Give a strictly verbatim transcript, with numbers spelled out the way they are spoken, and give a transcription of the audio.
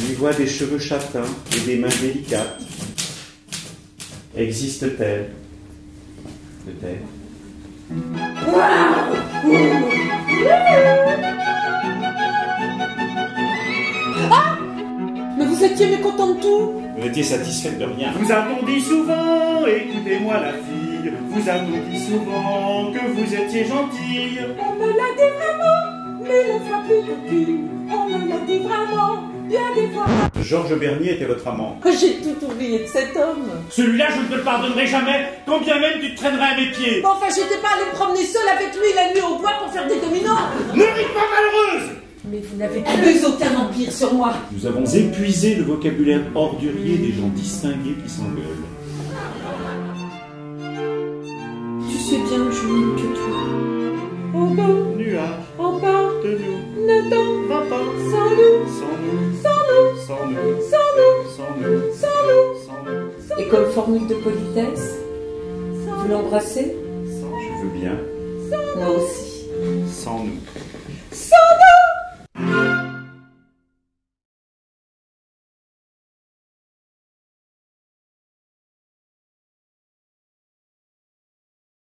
Je lui vois des cheveux châtains et des mains délicates. Existe-t-elle? Peut-être. Ah! Mais vous étiez mécontent de tout? Vous étiez satisfaite de rien. Vous a-t-on dit souvent, écoutez-moi la fille, vous a-t-on dit souvent que vous étiez gentille? On me l'a dit vraiment, mais le fois plus que tu. On me l'a dit vraiment, bien des fois. Georges Bernier était votre amant. J'ai tout oublié de cet homme. Celui-là, je ne te le pardonnerai jamais, quand bien même tu te traînerais à mes pieds. Bon, enfin, j'étais pas allée me promener seule avec lui la nuit au bois pour faire des dominos. Ne ris pas, malheureuse! Mais vous n'avez plus aucun empire sur moi. Nous avons épuisé le vocabulaire ordurier des gens distingués qui s'engueulent. Tu sais bien que je m'aime que toi. Au bas, Nuage en bas, de nous, ne t'en va pas sans nous, sans nous, sans nous, sans nous, sans nous, sans nous, sans nous. sans nous, Et comme formule de politesse, vous l'embrassez? Je veux bien. Moi aussi. Sans nous. Sans